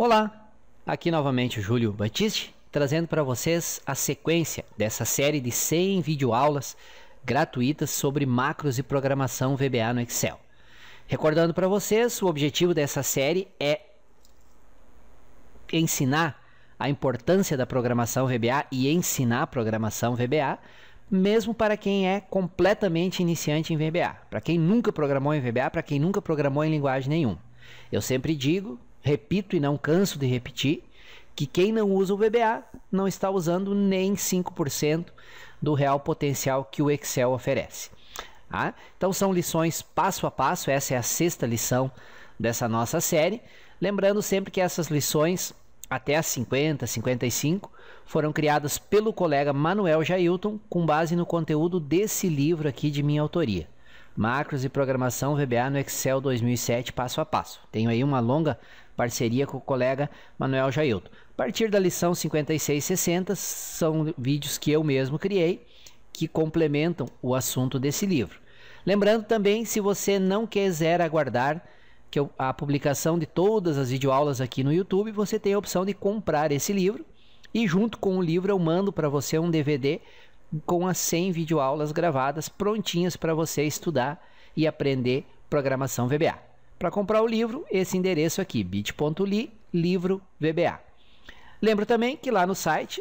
Olá, aqui novamente o Júlio Batiste, trazendo para vocês a sequência dessa série de 100 videoaulas gratuitas sobre macros e programação VBA no Excel. Recordando para vocês, o objetivo dessa série é ensinar a importância da programação VBA e ensinar a programação VBA, mesmo para quem é completamente iniciante em VBA, para quem nunca programou em VBA, para quem nunca programou em linguagem nenhuma. Eu sempre digo, repito e não canso de repetir, que quem não usa o VBA não está usando nem 5% do real potencial que o Excel oferece. Tá? Então são lições passo a passo, essa é a 6ª lição dessa nossa série. Lembrando sempre que essas lições, até as 50, 55, foram criadas pelo colega Manuel Jailton com base no conteúdo desse livro aqui de minha autoria. Macros e Programação VBA no Excel 2007 passo a passo. Tenho aí uma longa parceria com o colega Manuel Jailton. A partir da lição 56 e 60 são vídeos que eu mesmo criei que complementam o assunto desse livro. Lembrando também, se você não quiser aguardar a publicação de todas as videoaulas aqui no YouTube, você tem a opção de comprar esse livro e junto com o livro eu mando para você um DVD com as 100 videoaulas gravadas prontinhas para você estudar e aprender programação VBA. Para comprar o livro, esse endereço aqui, bit.ly, livro VBA. Lembro também que lá no site,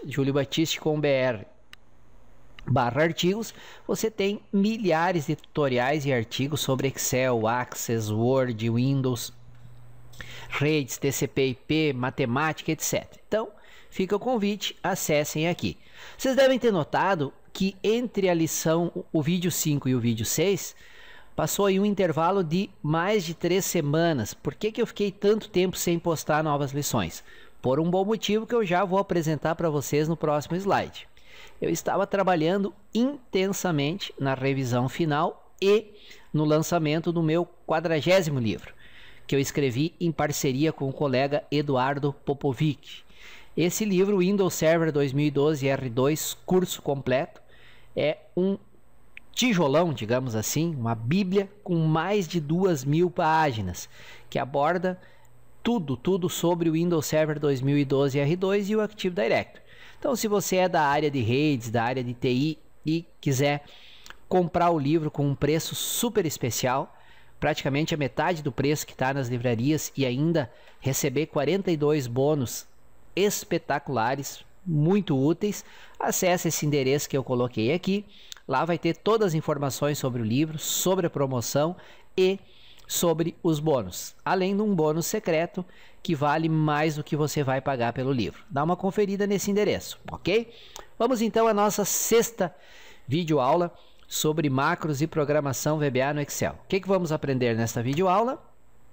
juliobatiste.com.br/artigos, você tem milhares de tutoriais e artigos sobre Excel, Access, Word, Windows, redes, TCP/IP, matemática, etc. Então, fica o convite, acessem aqui. Vocês devem ter notado que entre a lição, o vídeo 5 e o vídeo 6, passou aí um intervalo de mais de 3 semanas. Por que eu fiquei tanto tempo sem postar novas lições? Por um bom motivo que eu já vou apresentar para vocês no próximo slide. Eu estava trabalhando intensamente na revisão final e no lançamento do meu 40º livro, que eu escrevi em parceria com o colega Eduardo Popovic. Esse livro, Windows Server 2012 R2, curso completo, é um tijolão, digamos assim, uma bíblia com mais de 2.000 páginas, que aborda tudo sobre o Windows Server 2012 R2 e o Active Directory. Então, se você é da área de redes, da área de TI e quiser comprar o livro com um preço super especial, praticamente a metade do preço que está nas livrarias e ainda receber 42 bônus espetaculares, muito úteis, acesse esse endereço que eu coloquei aqui. Lá vai ter todas as informações sobre o livro, sobre a promoção e sobre os bônus, além de um bônus secreto que vale mais do que você vai pagar pelo livro. Dá uma conferida nesse endereço, ok? Vamos então à nossa 6ª videoaula sobre macros e programação VBA no Excel. O que vamos aprender nesta videoaula?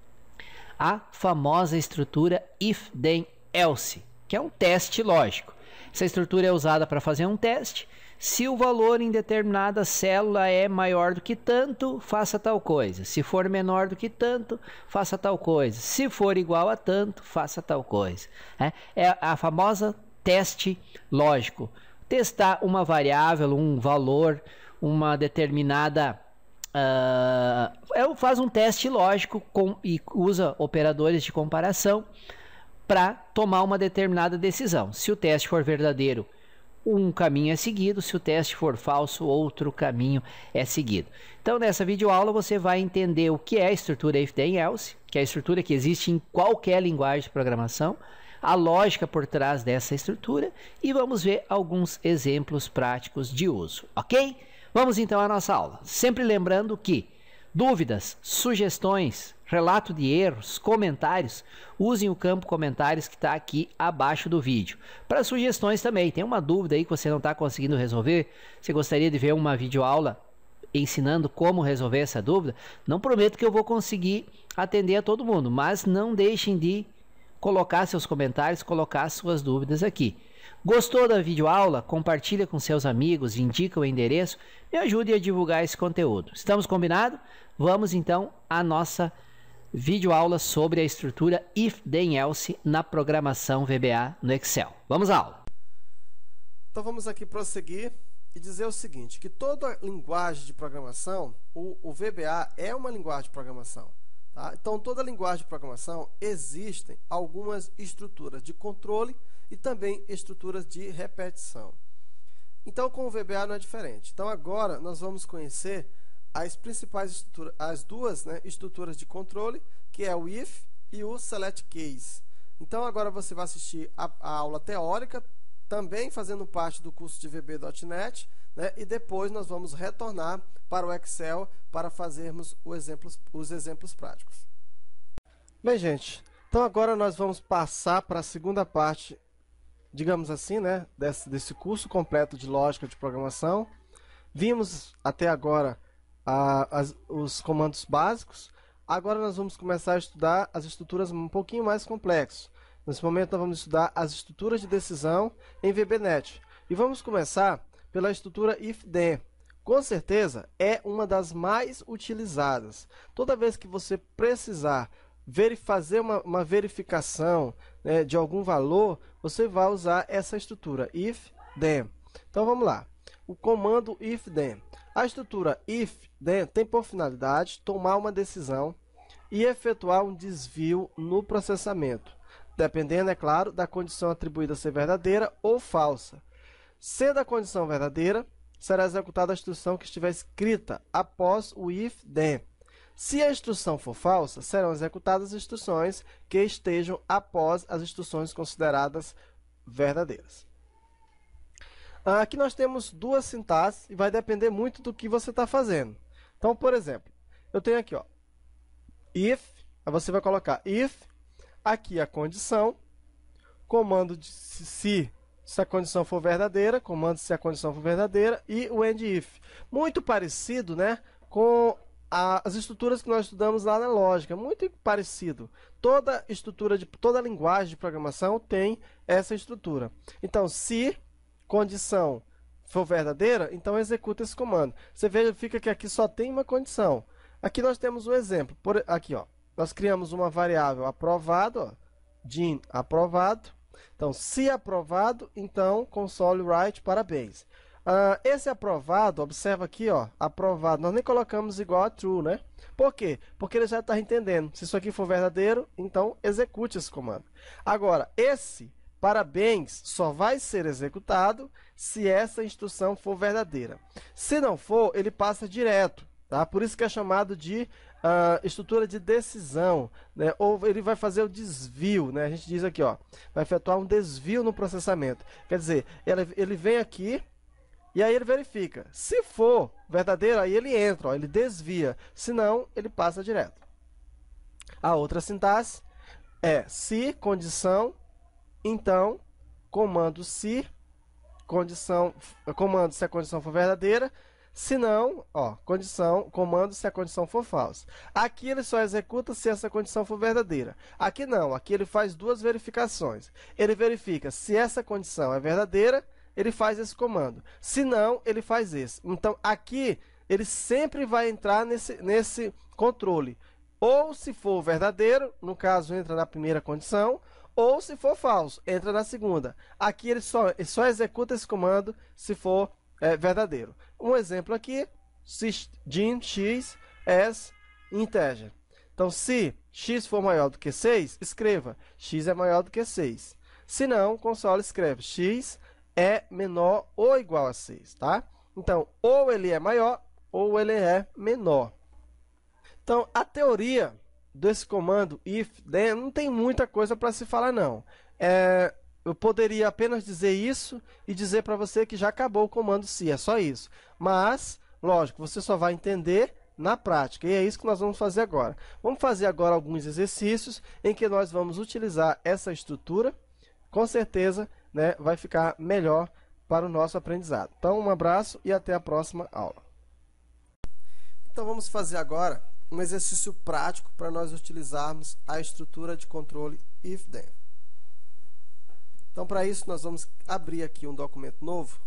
A famosa estrutura if, then, else, que é um teste lógico. Essa estrutura é usada para fazer um teste. Se o valor em determinada célula é maior do que tanto, faça tal coisa. Se for menor do que tanto, faça tal coisa. Se for igual a tanto, faça tal coisa. É a famosa teste lógico. Testar uma variável, um valor, uma determinada... faz um teste lógico e usa operadores de comparação para tomar uma determinada decisão. Se o teste for verdadeiro, um caminho é seguido. Se o teste for falso, outro caminho é seguido. Então, nessa videoaula, você vai entender o que é a estrutura if, then, else, que é a estrutura que existe em qualquer linguagem de programação, a lógica por trás dessa estrutura e vamos ver alguns exemplos práticos de uso, ok? Vamos então à nossa aula. Sempre lembrando que dúvidas, sugestões, relato de erros, comentários, usem o campo comentários que está aqui abaixo do vídeo. Para sugestões também, tem uma dúvida aí que você não está conseguindo resolver, você gostaria de ver uma videoaula ensinando como resolver essa dúvida? Não prometo que eu vou conseguir atender a todo mundo, mas não deixem de colocar seus comentários, colocar suas dúvidas aqui. Gostou da videoaula? Compartilha com seus amigos, indica o endereço, me ajude a divulgar esse conteúdo. Estamos combinados? Vamos então à nossa videoaula sobre a estrutura if, then, else na programação VBA no Excel. Vamos à aula. Então vamos aqui prosseguir e dizer o seguinte, que toda linguagem de programação, o VBA é uma linguagem de programação. Tá? Então, toda linguagem de programação existem algumas estruturas de controle e também estruturas de repetição. Então, com o VBA não é diferente. Então, agora nós vamos conhecer as principais estruturas, as duas, né, estruturas de controle, que é o if e o select case. Então, agora você vai assistir a aula teórica, também fazendo parte do curso de VB.NET, né, e depois nós vamos retornar para o Excel para fazermos os exemplos práticos. Bem, gente, então agora nós vamos passar para a segunda parte, digamos assim, né, desse curso completo de lógica de programação. Vimos até agora os comandos básicos. Agora nós vamos começar a estudar as estruturas um pouquinho mais complexas. Nesse momento nós vamos estudar as estruturas de decisão em VB.NET. E vamos começar pela estrutura if-then. Com certeza é uma das mais utilizadas. Toda vez que você precisar fazer uma verificação, né, de algum valor, você vai usar essa estrutura if-then. Então vamos lá. O comando if-then. A estrutura if-then tem por finalidade tomar uma decisão e efetuar um desvio no processamento, dependendo, é claro, da condição atribuída a ser verdadeira ou falsa. Sendo a condição verdadeira, será executada a instrução que estiver escrita após o if-then. Se a instrução for falsa, serão executadas as instruções que estejam após as instruções consideradas verdadeiras. Aqui nós temos duas sintaxes e vai depender muito do que você está fazendo. Então, por exemplo, eu tenho aqui, ó, if, aí você vai colocar if, aqui a condição, comando de se a condição for verdadeira, comando se a condição for verdadeira, e o end if. Muito parecido, né, com as estruturas que nós estudamos lá na lógica, muito parecido. Toda linguagem de programação tem essa estrutura. Então, se condição for verdadeira, então executa esse comando. Você verifica que aqui só tem uma condição. Aqui nós temos um exemplo. Aqui, ó, nós criamos uma variável aprovado, ó, Jim aprovado. Então, se aprovado, então console write parabéns. Esse aprovado, observa aqui, ó, aprovado, nós nem colocamos igual a true, né? Por quê? Porque ele já está entendendo. Se isso aqui for verdadeiro, então execute esse comando. Agora, esse parabéns só vai ser executado se essa instrução for verdadeira. Se não for, ele passa direto, tá? Por isso que é chamado de estrutura de decisão, né? Ou ele vai fazer o desvio, né? A gente diz aqui, ó, vai efetuar um desvio no processamento. Quer dizer, ele vem aqui e aí ele verifica. Se for verdadeiro, aí ele entra, ó, ele desvia. Se não, ele passa direto. A outra sintaxe é se condição, então comando se a condição for verdadeira. Se não, ó, comando se a condição for falsa. Aqui ele só executa se essa condição for verdadeira. Aqui não, aqui ele faz duas verificações. Ele verifica se essa condição é verdadeira, ele faz esse comando. Se não, ele faz esse. Então, aqui, ele sempre vai entrar nesse controle. Ou se for verdadeiro, no caso, entra na primeira condição, ou se for falso, entra na segunda. Aqui, ele só executa esse comando se for verdadeiro. Um exemplo aqui, Jim x as integer. Então, se x for maior do que 6, escreva x é maior do que 6. Se não, console escreve x é menor ou igual a 6, tá? Então, ou ele é maior ou ele é menor. Então, a teoria desse comando if-then não tem muita coisa para se falar, não. Eu poderia apenas dizer isso e dizer para você que já acabou o comando se, é só isso. Mas, lógico, você só vai entender na prática, e é isso que nós vamos fazer agora. Vamos fazer agora alguns exercícios em que nós vamos utilizar essa estrutura. Com certeza, né, vai ficar melhor para o nosso aprendizado. Então, um abraço e até a próxima aula. Então, vamos fazer agora um exercício prático para nós utilizarmos a estrutura de controle if-then. Então, para isso, nós vamos abrir aqui um documento novo.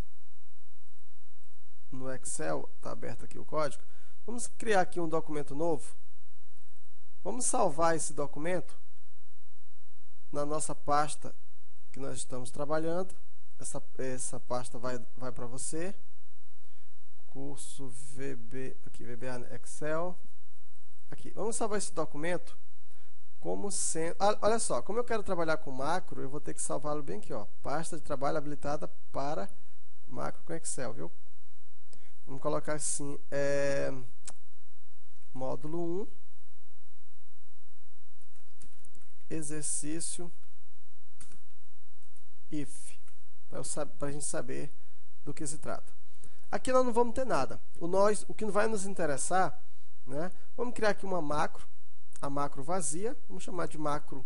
No Excel, está aberto aqui o código. Vamos criar aqui um documento novo. Vamos salvar esse documento na nossa pasta que nós estamos trabalhando. Essa pasta vai para você. Curso VB, aqui, VBA Excel. aqui, vamos salvar esse documento como sendo... olha só, como eu quero trabalhar com macro, eu vou ter que salvá-lo bem aqui, ó. Pasta de trabalho habilitada para macro com Excel, viu? Vamos colocar assim, módulo 1, exercício if, para a gente saber do que se trata. Aqui nós não vamos ter nada. O que vai nos interessar, né? Vamos criar aqui uma macro, a macro vazia, vamos chamar de macro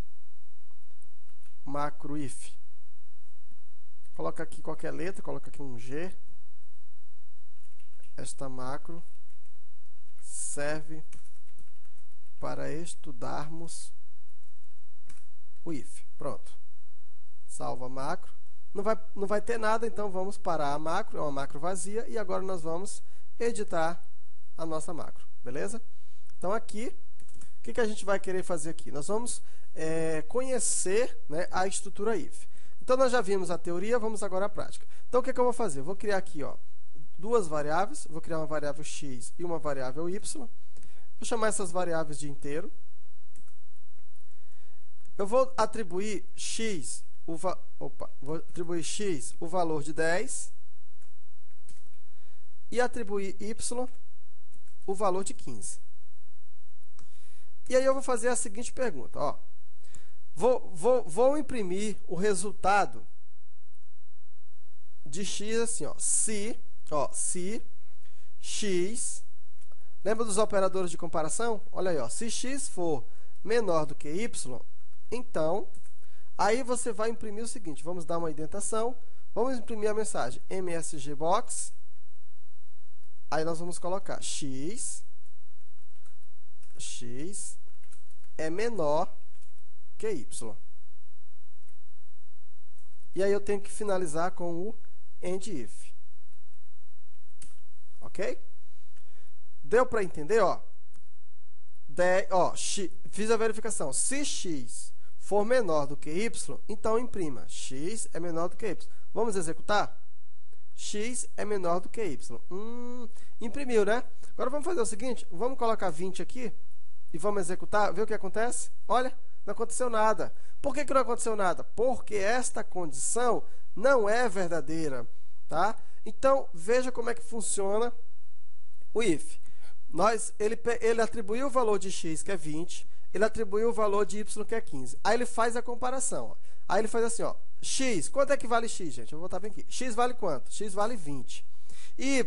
if. Coloca aqui qualquer letra, coloca aqui um G. Esta macro serve para estudarmos o if. Pronto. Salva a macro. Não vai ter nada, então vamos parar a macro, é uma macro vazia, e agora nós vamos editar a nossa macro, beleza? Então aqui, o que a gente vai querer fazer aqui? Nós vamos conhecer, né, a estrutura if. Então nós já vimos a teoria, vamos agora à prática. Então o que eu vou fazer? Eu vou criar aqui, ó, duas variáveis, vou criar uma variável x e uma variável y. Vou chamar essas variáveis de inteiro. Eu vou atribuir x o valor de 10 e atribuir y o valor de 15. E aí eu vou fazer a seguinte pergunta, ó. Vou imprimir o resultado de x assim, ó, se x, lembra dos operadores de comparação? Olha aí, ó, se x for menor do que y, então, aí você vai imprimir o seguinte, vamos dar uma indentação, vamos imprimir a mensagem msgbox, aí nós vamos colocar x é menor que y. E aí eu tenho que finalizar com o end if. Ok? Deu para entender? Ó, fiz a verificação. Se x for menor do que y, então imprima. X é menor do que y. Vamos executar? X é menor do que y. Imprimiu, né? Agora vamos fazer o seguinte. Vamos colocar 20 aqui e vamos executar. Ver o que acontece? Olha, não aconteceu nada. Por que não aconteceu nada? Porque esta condição não é verdadeira. Tá? Então, veja como é que funciona o if. Ele atribuiu o valor de x, que é 20, ele atribuiu o valor de y, que é 15. Aí ele faz a comparação. Ó. Aí ele faz assim, ó, x, quanto é que vale x, gente? Eu vou botar bem aqui. X vale quanto? X vale 20. Y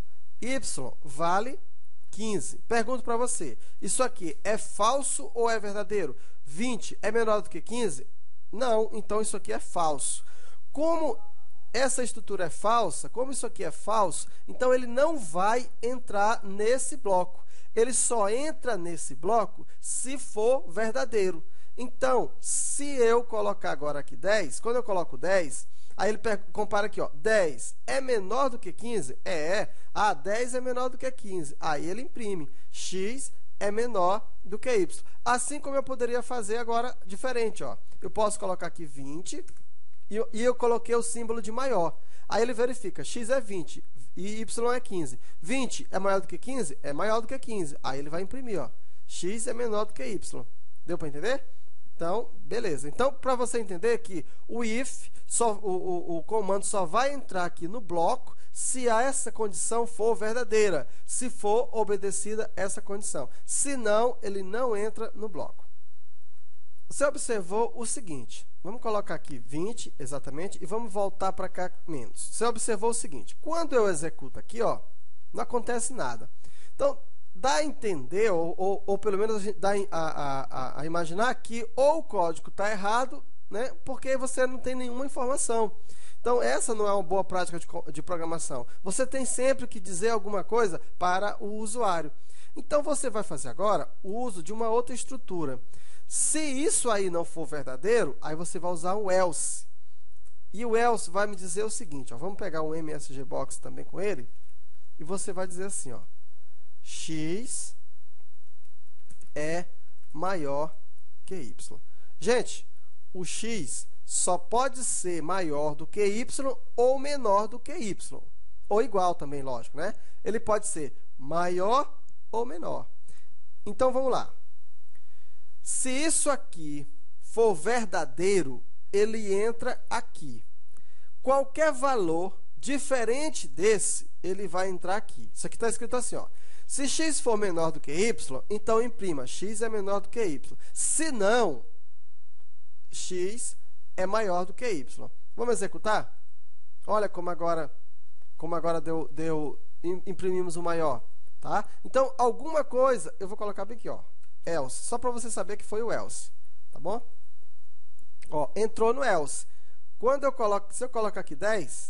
vale 15. Pergunto para você, isso aqui é falso ou é verdadeiro? 20 é menor do que 15? Não, então isso aqui é falso. Como essa estrutura é falsa, como isso aqui é falso, então ele não vai entrar nesse bloco. Ele só entra nesse bloco se for verdadeiro. Então, se eu colocar agora aqui 10, quando eu coloco 10, aí ele compara aqui, ó, 10 é menor do que 15? 10 é menor do que 15. Aí ele imprime, x é menor do que y. Assim como eu poderia fazer agora diferente, ó. Eu posso colocar aqui 20 e eu coloquei o símbolo de maior. Aí ele verifica, x é 20 e y é 15. 20 é maior do que 15? É maior do que 15. Aí ele vai imprimir, ó, x é menor do que y. Deu para entender? Então, beleza. Então, para você entender que o if, o comando só vai entrar aqui no bloco se essa condição for verdadeira, se for obedecida essa condição. Se não, ele não entra no bloco. Você observou o seguinte, vamos colocar aqui 20 exatamente e vamos voltar para cá menos. Você observou o seguinte, quando eu executo aqui, ó, não acontece nada. Então, dá a entender, ou pelo menos dá a imaginar que ou o código está errado, né, porque você não tem nenhuma informação. Então, essa não é uma boa prática de programação. Você tem sempre que dizer alguma coisa para o usuário. Então, você vai fazer agora o uso de uma outra estrutura. Se isso aí não for verdadeiro, aí você vai usar um else. E o else vai me dizer o seguinte, ó, vamos pegar um MSGbox também com ele, e você vai dizer assim, ó, x é maior que y. Gente, o x só pode ser maior do que y ou menor do que y. Ou igual também, lógico, né? Ele pode ser maior ou menor. Então, vamos lá. Se isso aqui for verdadeiro, ele entra aqui. Qualquer valor diferente desse, ele vai entrar aqui. Isso aqui está escrito assim, ó. Se x for menor do que y, então imprima x é menor do que y. Se não, x é maior do que y. Vamos executar? Olha como agora imprimimos o maior. Tá? Então, alguma coisa, eu vou colocar bem aqui, ó, else, só para você saber que foi o else. Tá bom? Ó, entrou no else. Se eu colocar aqui 10,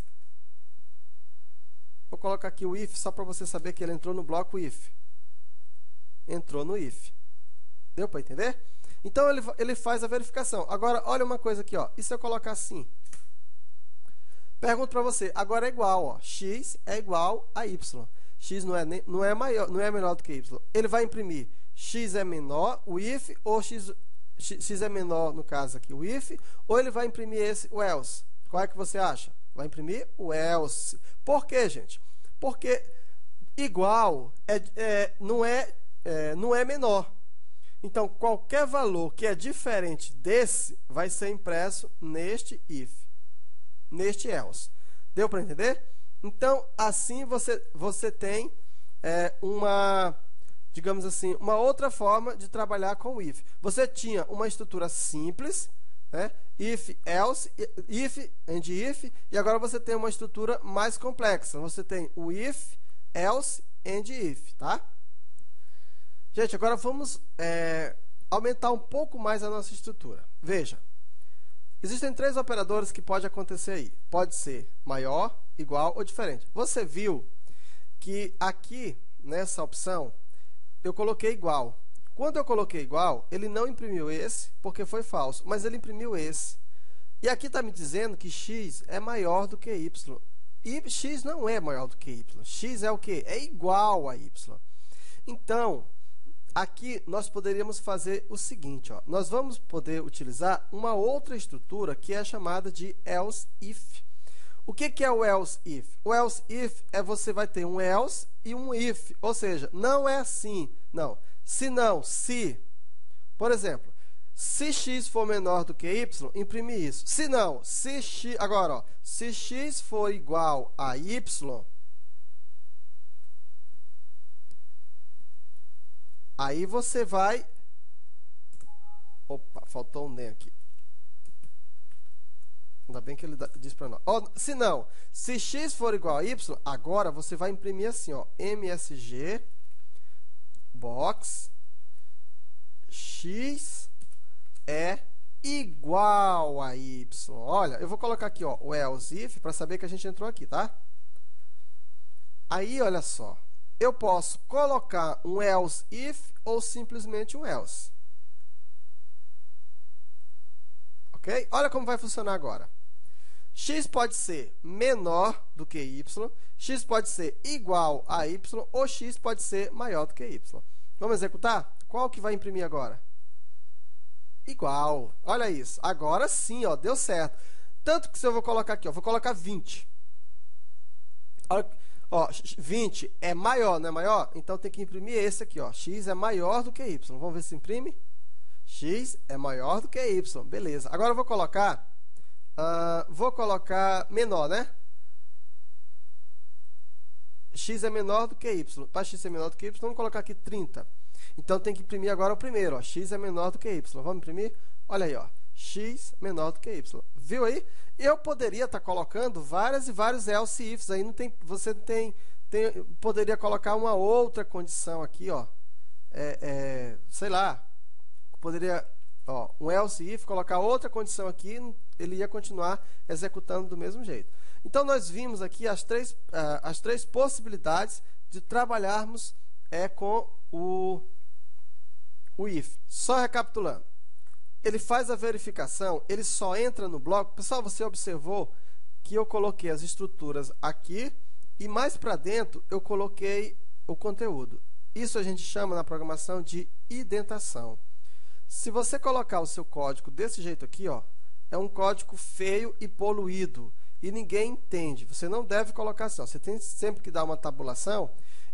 vou colocar aqui o if, só para você saber que ele entrou no bloco if. Entrou no if. Deu para entender? Então, ele faz a verificação. Agora, olha uma coisa aqui, ó. E se eu colocar assim? Pergunto para você, agora é igual, ó. X é igual a y. X não é menor do que y. Ele vai imprimir x é menor, o if, ou x é menor, no caso aqui, o if, ou ele vai imprimir o else. Qual é que você acha? Vai imprimir o else. Por quê, gente? Porque igual não é menor. Então, qualquer valor que é diferente desse vai ser impresso neste if, neste else. Deu para entender? Então, assim você tem digamos assim, uma outra forma de trabalhar com o if. Você tinha uma estrutura simples, né? If, else, if and if, e agora você tem uma estrutura mais complexa. Você tem o if, else and if, tá? Gente, agora vamos aumentar um pouco mais a nossa estrutura. Veja, existem 3 operadores que pode acontecer aí. Pode ser maior, igual ou diferente. Você viu que aqui, nessa opção, eu coloquei igual. Quando eu coloquei igual, ele não imprimiu esse, porque foi falso, mas ele imprimiu esse. E aqui está me dizendo que x é maior do que y. E x não é maior do que y. X é o quê? É igual a y. Então, aqui nós poderíamos fazer o seguinte, ó. Nós vamos poder utilizar uma outra estrutura que é chamada de else if. O que é o else if? O else if você vai ter um else e um if, ou seja, não é assim, não. Se não, se, por exemplo, se x for menor do que y, imprime isso. Se não, se x, agora, ó, se x for igual a y, aí você vai, opa, faltou um nem aqui. Ainda bem que ele diz para nós. Se não, se x for igual a y, agora você vai imprimir assim, ó, MSG box x é igual a y. Olha, eu vou colocar aqui, ó, o else if para saber que a gente entrou aqui, tá? Aí, olha só, eu posso colocar um else if ou simplesmente um else. Ok? Olha como vai funcionar agora. X pode ser menor do que y, x pode ser igual a y, ou x pode ser maior do que y. Vamos executar? Qual que vai imprimir agora? Igual. Olha isso. Agora sim, ó, deu certo. Tanto que se eu vou colocar aqui, ó, vou colocar 20. Ó, 20 é maior, não é maior? Então tem que imprimir esse aqui, ó. X é maior do que y. Vamos ver se imprime. X é maior do que y. Beleza. Agora eu vou colocar menor, né? X é menor do que y. Para x ser menor do que y, vamos colocar aqui 30. Então, tem que imprimir agora o primeiro, ó. X é menor do que y. Vamos imprimir? Olha aí, ó. X menor do que y. Viu aí? Eu poderia estar colocando várias e vários else ifs. Aí você poderia colocar uma outra condição aqui, ó. Sei lá. Poderia, ó, um else if, colocar outra condição aqui, ele ia continuar executando do mesmo jeito. Então, nós vimos aqui as três possibilidades de trabalharmos com o if. Só recapitulando. Ele faz a verificação, ele só entra no bloco. Pessoal, você observou que eu coloquei as estruturas aqui e mais para dentro eu coloquei o conteúdo. Isso a gente chama na programação de indentação. Se você colocar o seu código desse jeito aqui, ó, é um código feio e poluído e ninguém entende. Você não deve colocar assim, ó. Você tem sempre que dar uma tabulação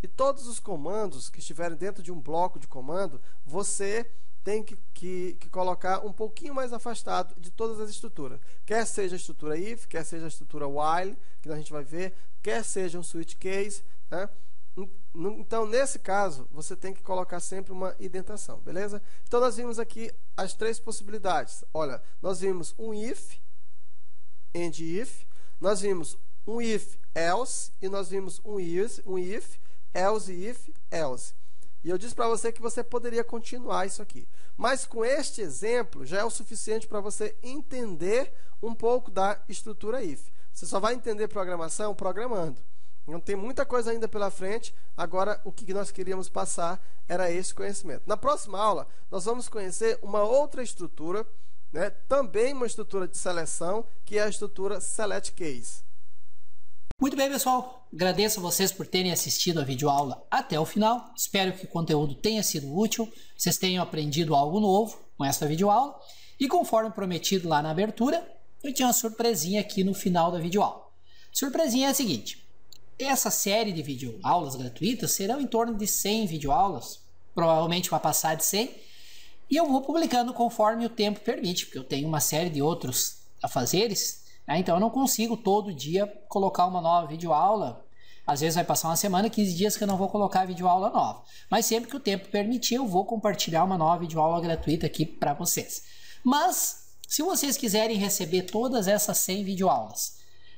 E todos os comandos que estiverem dentro de um bloco de comando, você tem que colocar um pouquinho mais afastado de todas as estruturas. Quer seja a estrutura if, quer seja a estrutura while, que a gente vai ver, quer seja um switch case, né? Então, nesse caso, você tem que colocar sempre uma indentação, beleza? Então, nós vimos aqui as três possibilidades. Olha, nós vimos um if, and if, nós vimos um if, else, e nós vimos um if, else, if, else. E eu disse para você que você poderia continuar isso aqui. Mas com este exemplo, já é o suficiente para você entender um pouco da estrutura if. Você só vai entender programação programando. Não tem muita coisa ainda pela frente. Agora, o que nós queríamos passar era esse conhecimento. Na próxima aula, nós vamos conhecer uma outra estrutura, né? Também uma estrutura de seleção, que é a estrutura select case. Muito bem, pessoal. Agradeço a vocês por terem assistido a videoaula até o final. Espero que o conteúdo tenha sido útil, vocês tenham aprendido algo novo com esta videoaula. E conforme prometido lá na abertura, eu tinha uma surpresinha aqui no final da videoaula. Surpresinha é a seguinte: essa série de videoaulas gratuitas serão em torno de 100 videoaulas, provavelmente vai passar de 100, e eu vou publicando conforme o tempo permite, porque eu tenho uma série de outros afazeres. Então eu não consigo todo dia colocar uma nova videoaula. Às vezes vai passar uma semana, 15 dias que eu não vou colocar videoaula nova. Mas sempre que o tempo permitir, eu vou compartilhar uma nova videoaula gratuita aqui para vocês. Mas, se vocês quiserem receber todas essas 100 videoaulas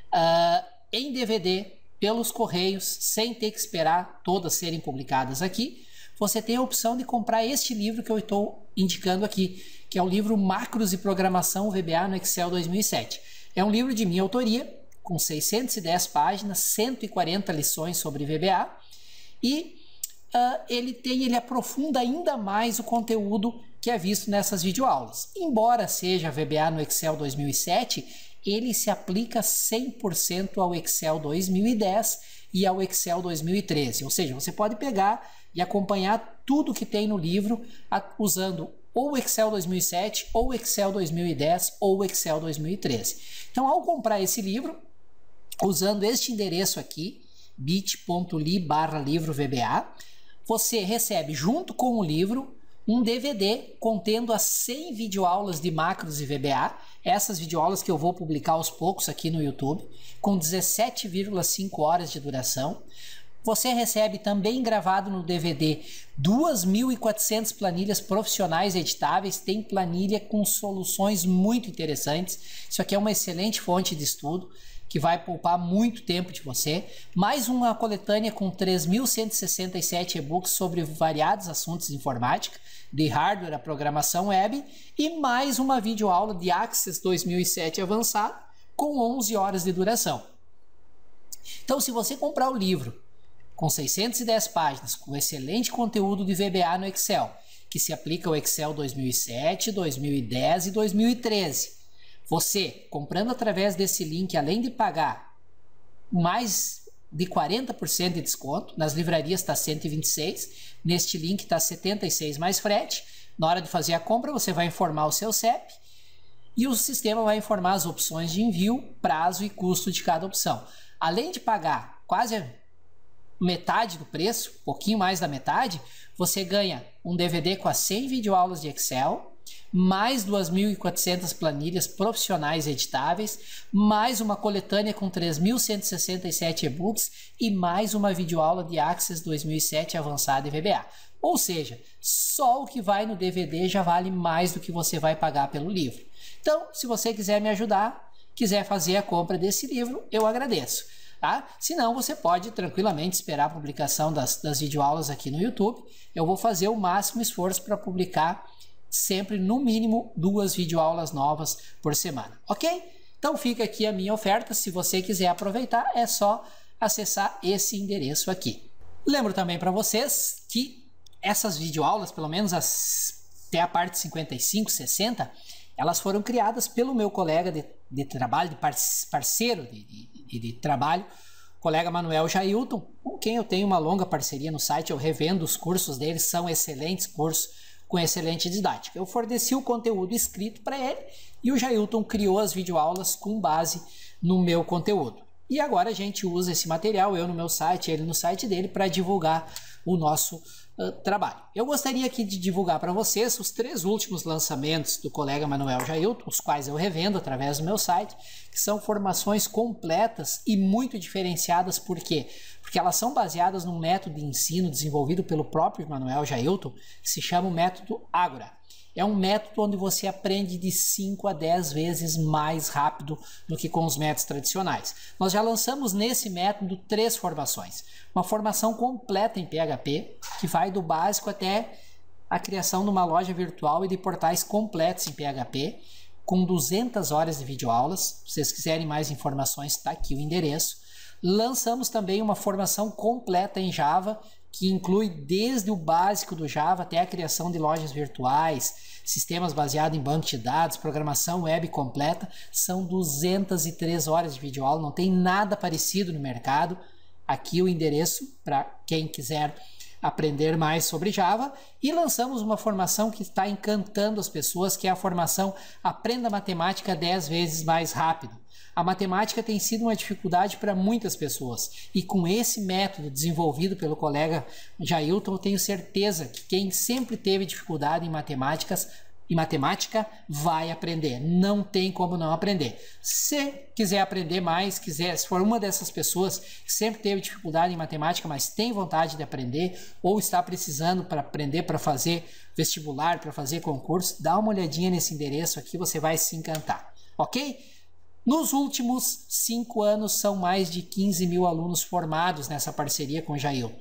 em DVD, pelos correios, sem ter que esperar todas serem publicadas aqui, você tem a opção de comprar este livro que eu estou indicando aqui, que é o livro Macros e Programação VBA no Excel 2007. É um livro de minha autoria, com 610 páginas, 140 lições sobre VBA, e ele aprofunda ainda mais o conteúdo que é visto nessas videoaulas. Embora seja VBA no Excel 2007, ele se aplica 100% ao Excel 2010 e ao Excel 2013. Ou seja, você pode pegar e acompanhar tudo que tem no livro usando ou o Excel 2007, ou o Excel 2010, ou o Excel 2013. Então, ao comprar esse livro, usando este endereço aqui, bit.ly/livro VBA, você recebe junto com o livro um DVD contendo as 100 videoaulas de macros e VBA, essas videoaulas que eu vou publicar aos poucos aqui no YouTube, com 17,5 horas de duração. Você recebe também gravado no DVD 2.400 planilhas profissionais editáveis, tem planilha com soluções muito interessantes. Isso aqui é uma excelente fonte de estudo que vai poupar muito tempo de você. Mais uma coletânea com 3.167 e-books sobre variados assuntos de informática, de hardware a programação web, e mais uma videoaula de Access 2007 avançado com 11 horas de duração. Então, se você comprar o livro com 610 páginas, com excelente conteúdo de VBA no Excel, que se aplica ao Excel 2007, 2010 e 2013. Você, comprando através desse link, além de pagar mais de 40% de desconto, nas livrarias está 126, neste link está 76 mais frete. Na hora de fazer a compra, você vai informar o seu CEP e o sistema vai informar as opções de envio, prazo e custo de cada opção. Além de pagar quase metade do preço, um pouquinho mais da metade, você ganha um DVD com as 100 videoaulas de Excel, mais 2.400 planilhas profissionais editáveis, mais uma coletânea com 3.167 e-books e mais uma videoaula de Access 2007 avançada e VBA. Ou seja, só o que vai no DVD já vale mais do que você vai pagar pelo livro. Então, se você quiser me ajudar, quiser fazer a compra desse livro, eu agradeço. Tá? Se não, você pode tranquilamente esperar a publicação das videoaulas aqui no YouTube. Eu vou fazer o máximo esforço para publicar sempre no mínimo 2 videoaulas novas por semana, ok? Então fica aqui a minha oferta. Se você quiser aproveitar, é só acessar esse endereço aqui. Lembro também para vocês que essas videoaulas, pelo menos até a parte 55, 60, elas foram criadas pelo meu colega de trabalho, parceiro de trabalho, colega Manuel Jailton, com quem eu tenho uma longa parceria no site. Eu revendo os cursos deles, são excelentes cursos com excelente didática. Eu forneci o conteúdo escrito para ele e o Jailton criou as videoaulas com base no meu conteúdo. e agora a gente usa esse material, eu no meu site, ele no site dele, para divulgar o nosso trabalho. Eu gostaria aqui de divulgar para vocês os 3 últimos lançamentos do colega Manuel Jailton, os quais eu revendo através do meu site, que são formações completas e muito diferenciadas. Por quê? Porque elas são baseadas num método de ensino desenvolvido pelo próprio Manuel Jailton, que se chama o método Ágora. É um método onde você aprende de 5 a 10 vezes mais rápido do que com os métodos tradicionais. Nós já lançamos nesse método 3 formações. Uma formação completa em PHP, que vai do básico até a criação de uma loja virtual e de portais completos em PHP, com 200 horas de videoaulas. Se vocês quiserem mais informações, está aqui o endereço. Lançamos também uma formação completa em Java, que inclui desde o básico do Java até a criação de lojas virtuais, sistemas baseados em banco de dados, programação web completa. São 203 horas de videoaula, não tem nada parecido no mercado. Aqui o endereço para quem quiser aprender mais sobre Java. E lançamos uma formação que está encantando as pessoas, que é a formação Aprenda Matemática 10 vezes mais rápido. A matemática tem sido uma dificuldade para muitas pessoas, e com esse método desenvolvido pelo colega Jailton, eu tenho certeza que quem sempre teve dificuldade em matemática vai aprender. Não tem como não aprender. Se quiser aprender mais, se for uma dessas pessoas que sempre teve dificuldade em matemática, mas tem vontade de aprender, ou está precisando para aprender para fazer vestibular, para fazer concurso, dá uma olhadinha nesse endereço aqui, você vai se encantar, ok? Nos últimos 5 anos, são mais de 15 mil alunos formados nessa parceria com o Jailton.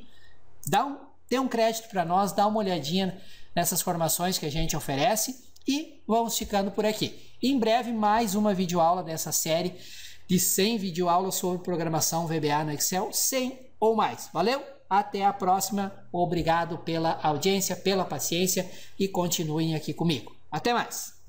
Dê um crédito para nós, dá uma olhadinha nessas formações que a gente oferece e vamos ficando por aqui. Em breve, mais uma videoaula dessa série de 100 videoaulas sobre programação VBA no Excel, 100 ou mais. Valeu? Até a próxima. Obrigado pela audiência, pela paciência e continuem aqui comigo. Até mais!